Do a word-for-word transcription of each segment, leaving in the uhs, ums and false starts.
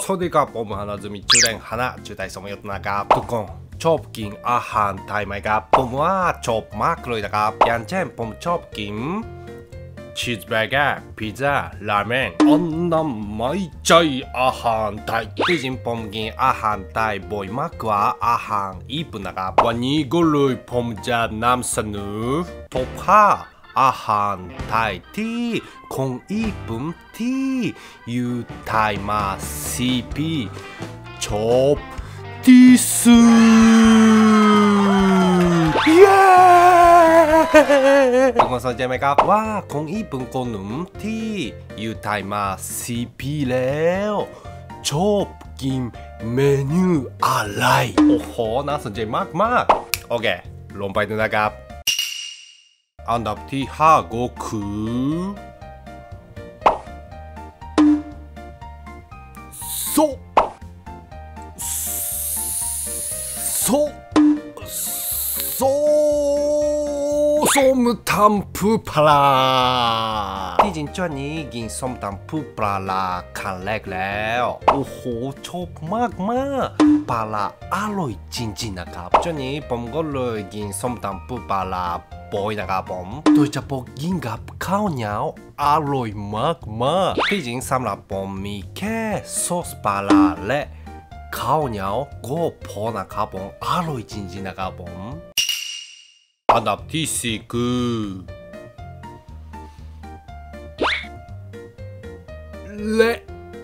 วัสดีครับผมฮานาซึมิจูเดงฮานะจูไดสมยศนะครับทุกคนชอบกินอาหารไทยไหมครับผมว่าชอบมากเลยนะครับอย่างเช่นผมชอบกินชีสเบอร์เกอร์พิซซ่าราเมงอันนั้นไม่ใช่อาหารไทยที่จริงผมกินอาหารไทยบ่อยมากกว่าอาหารญี่ปุ่นนะครับวันนี้ก็เลยผมจะนำเสนอท็อปห้าอาหารไทยที่คนญี่ปุ่นที่อยู่ไทยมาสี่ปีชอบที่สุดเย้ทุกคนสนใจไหมครับว่าคนญี่ปุ่นคนหนึ่งที่อยู่ไทยมาสี่ปีแล้วชอบกินเมนูอะไรโอ้โหน่าสนใจมากๆโอเคลงไปดูนะครับอันดับที่ห้าก็คือโซโซโซส้มตำปูปลาที่จริงช่วงนี้กินส้มตำปูปลาลาครั้งแรกแล้วโอ้โหชอบมากมากปลาลาอร่อยจริงๆนะครับช่วงนี้ผมก็เลยกินส้มตำปูปลาลาบ่อยนะครับผมโดยเฉพาะกินกับข้าวเหนียวอร่อยมากมากที่จริงสำหรับผมมีแค่ซอสปลาลาและข้าวเหนียวก็พอนะครับผมอร่อยจริงๆนะครับผมอันดับที่สี่คือเละ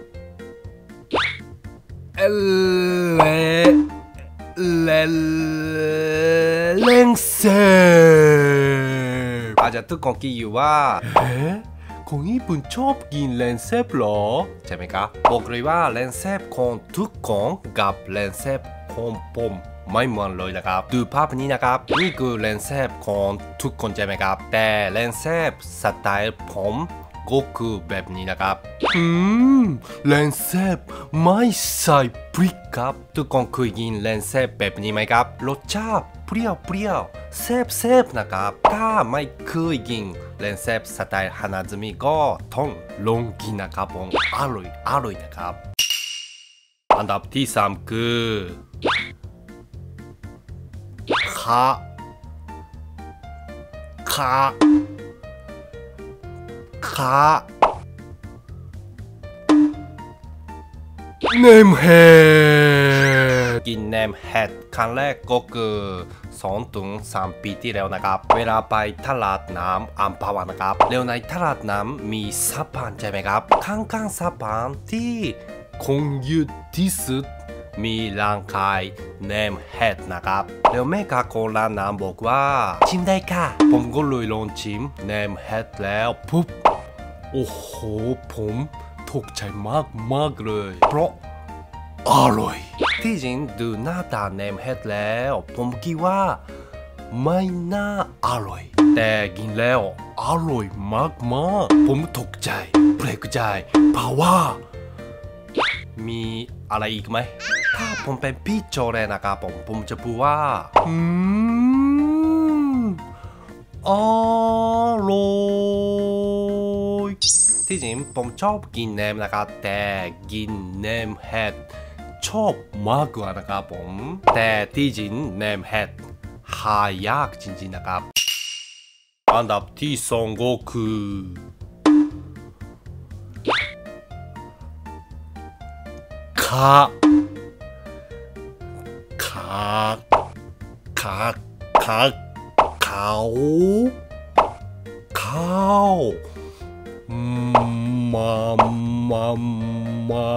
เละเละเล้งเซ่บอาจจะทุกคนคิดอยู่ว่าเอ๊ะคนญี่ปุ่นชอบกินเลนเซฟหรอใช่ไหมครับบอกเลยว่าเลนเซฟของทุกคนกับเลนเซฟของผมไม่เหมือนเลยนะครับดูภาพนี้นะครับนี่คือเลนเซฟของทุกคนใช่ไหมครับแต่เลนเซฟสไตล์ผมก็คือแบบนี้นะครับอืมเลนเซฟไม่ใส่พริกครับทุกคนเคยกินเลนเซฟแบบนี้ไหมครับรสชาติเปรี้ยวเปรี้ยวเซฟเซฟนะครับถ้าไม่เคยกินเลนเซฟสไตล์ฮานาซึมิก็ต้องลองกินนะครับผมอร่อยอร่อยนะครับอันดับที่สามคือขาขาขาเนมเฮดกินเนมเฮดครั้งแรกก็คือสองถึงสามปีที่แล้วนะครับเวลาไปตลาดน้ำอัมพวานะครับแล้วในตลาดน้ำมีสะพานใช่ไหมครับข้างๆสะพานที่คงยืดที่สุดมีร้านขายเนมเฮดนะครับแล้วแม่ค้าของร้านน้ำบอกว่าชิมได้ค่ะผมก็เลยลองชิมเนมเฮดแล้วปุ๊บโอ้โหผมถูกใจมากมากเลยเพราะอร่อยที่จริงดูหน้าตาเนมเฮดแล้วผมคิดว่าไม่น่าอร่อยแต่กินแล้วอร่อยมากมากผมตกใจแปลกใจเพราะว่ามีอะไรอีกไหมถ้าผมเป็นพี่โจเลนะครับผมผมจะพูดว่าอืมอร่อยที่จริงผมชอบกินเนมนะครับแต่กินเนมเฮดชอบมากกว่านะครับผมแต่ที่จริงเนมเฮดหายากจริงๆนะครับอันดับที่สองก็คือขาขาขาขาเขาข้าวมามามา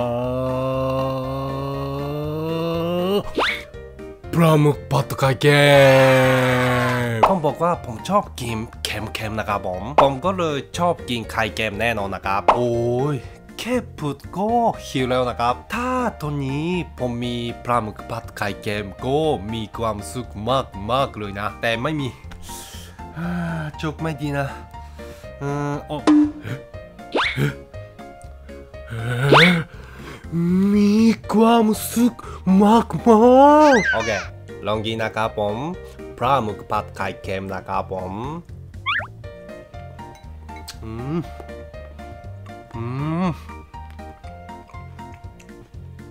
ปลาหมึกผัดไข่เค็มผมบอกว่าผมชอบกินเค็มๆนะครับผมผมก็เลยชอบกินไข่เค็มแน่นอนนะครับโอ้ยแค่พูดก็หิวแล้วนะครับถ้าตอนนี้ผมมีปลาหมึกผัดไข่เค็มก็มีความสุขมากมากเลยนะแต่ไม่มีจบไม่ดีนะอืมโอ้มีความสุขมากมากโอเคลองกินนะครับผมปลาหมึกผัดไข่เค็มนะครับผมอืมอืม อ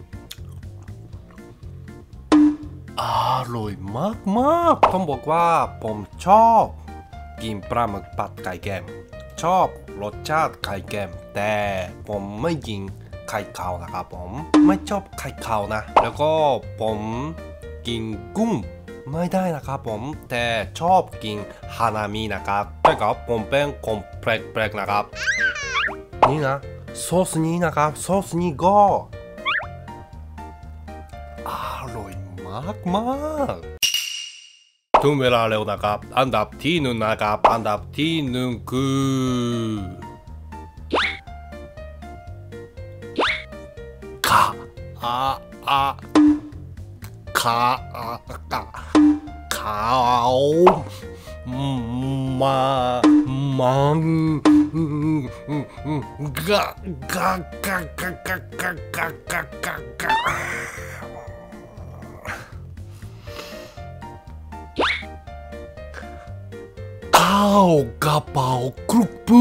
อร่อยมากมากผมบอกว่าผมชอบกินปลาหมึกผัดไข่แกมชอบรสชาติไข่แกมแต่ผมไม่กินไข่ขาวนะครับผมไม่ชอบไข่ขาวนะแล้วก็ผมกินกุ้งไม่ได้นะครับผมแต่ชอบกินฮานามินะครับแต่ก็ผมเป็นคนแปลกๆนะครับนี่นะซอสนี้นะครับซอสนี้ก็อร่อยมากมากถึงเวลาแล้วนะครับอันดับที่หนึ่งนะครับอันดับที่หนึ่งคือขาอาอาขาอาขาขาวมามันกะกะกะกะกะกะกะกะกะกะข้าวกระเป๋าคลุกปู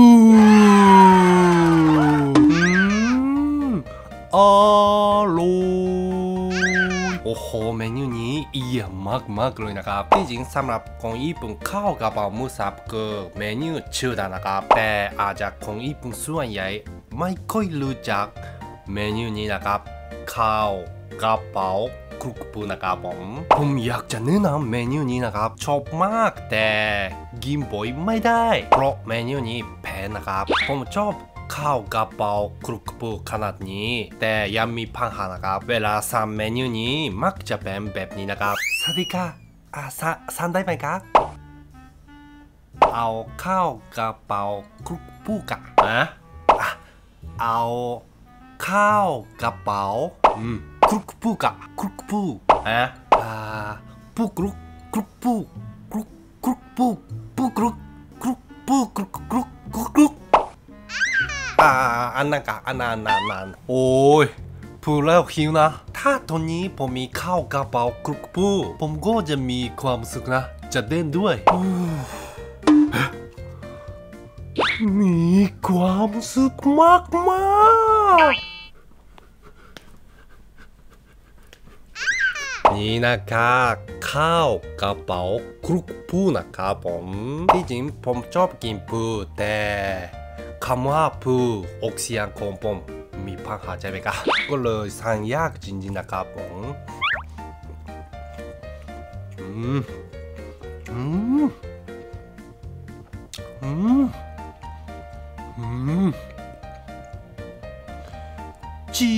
อร่อยโอ้โหเมนูนี้เยี่ยมมากๆเลยนะครับที่จริงสำหรับคนญี่ปุ่นข้าวกระเป๋าหมูสับคือเมนูชื่อดังนะครับแต่อาจจะคนญี่ปุ่นส่วนใหญ่ไม่ค่อยรู้จักเมนูนี้นะครับข้าวกระเป๋าคลุกปูนะครับผมผมอยากจะแนะนำเมนูนี้นะครับชอบมากแต่กินบ่อยไม่ได้เพราะเมนูนี้แพงนะครับผมชอบข้าวกระเป๋าคลุกปูขนาดนี้แต่ยังมีปัญหานะครับเวลาสั่งเมนูนี้มักจะเป็นแบบนี้นะครับสวัสดีค่ะอ่ะさสั่งได้ไหมครับเอาข้าวกระเป๋าคลุกปูกะนะอ่ะเอาข้าวกระเป๋าอืมคลุกปูกะคลุกปูอ่ะอ่าปูคลุกคลุกปูคลุกคลุกปูปูคลุกคลุกปูคลุกคลุกคลุกคลุกอ่าอันนั้นกะอันนั้นอันนั้นโอ้ยพูดแล้วหิวนะถ้าตอนนี้ผมมีข้าวกระเป๋าคลุกปูผมก็จะมีความสุขนะจะเต้นด้วยมีความสุขมากมากนี่นะครับข้าวกระเป๋าคลุกปูนะครับผมที่จริงผมชอบกินปูแต่คำว่าปูออกเสียงของผมมีปัญหาใช่ไหมครับก็เลยสั่งยากจริงๆนะครับผมอืมอืมอืมอืมจี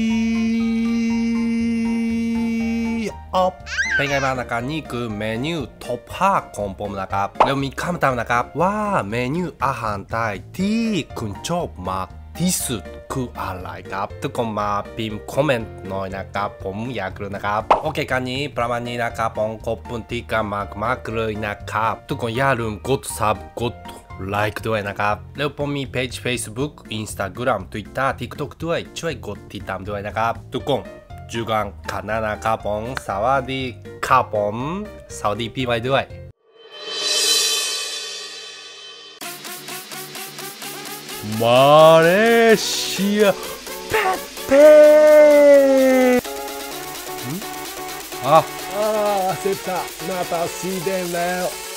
อ๊อบเป็นไงบ้างนะครับนี่คือเมนูท็อปห้าของผมนะครับแล้วมีคำถามนะครับว่าเมนูอาหารไทยที่คุณชอบมากที่สุดคืออะไรครับทุกคนมาพิมพ์คอมเมนต์หน่อยนะครับผมอยากรู้นะครับโอเคกันนี้ประมาณนี้นะครับผมขอบคุณที่กันมากมากเลยนะครับทุกคนอย่าลืมกดซับกดไลค์ด้วยนะครับแล้วผมมีเพจ Facebook Instagram Twitter TikTok ด้วยช่วยกดติดตามด้วยนะครับทุกคนจูกังคานานะครับผมสวัสดีครับผมสวัสดีพี่ไว้ด้วยมาเลเซียเป๊ะเป๊ะอ่ะอ่าเสร็จละหน้าตาสีแดงแล้ว